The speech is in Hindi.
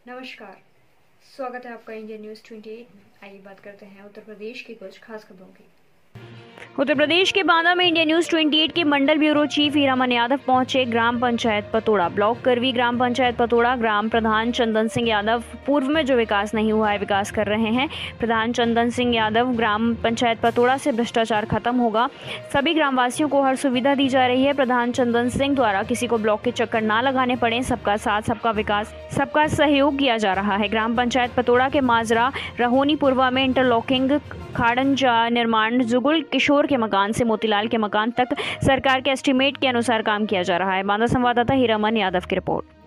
नमस्कार। स्वागत है आपका इंडिया न्यूज़ 28 में। आइए बात करते हैं उत्तर प्रदेश की कुछ खास खबरों की। उत्तर प्रदेश के बांदा में इंडिया न्यूज 28 के मंडल ब्यूरो चीफ हीरामन यादव पहुंचे। ग्राम पंचायत पतोड़ा ब्लॉक करवी ग्राम पंचायत पतोड़ा ग्राम प्रधान चंदन सिंह यादव पूर्व में जो विकास नहीं हुआ है विकास कर रहे हैं। प्रधान चंदन सिंह यादव ग्राम पंचायत पतोड़ा से भ्रष्टाचार खत्म होगा, सभी ग्रामवासियों को हर सुविधा दी जा रही है। प्रधान चंदन सिंह द्वारा किसी को ब्लॉक के चक्कर ना लगाने पड़े, सबका साथ सबका विकास सबका सहयोग किया जा रहा है। ग्राम पंचायत पतोड़ा के माजरा रहोनी पूर्वा में इंटरलॉकिंग खाड़ंजा निर्माण जुगुल किशोर के मकान से मोतीलाल के मकान तक सरकार के एस्टीमेट के अनुसार काम किया जा रहा है। बांदा संवाददाता हीरामन यादव की रिपोर्ट।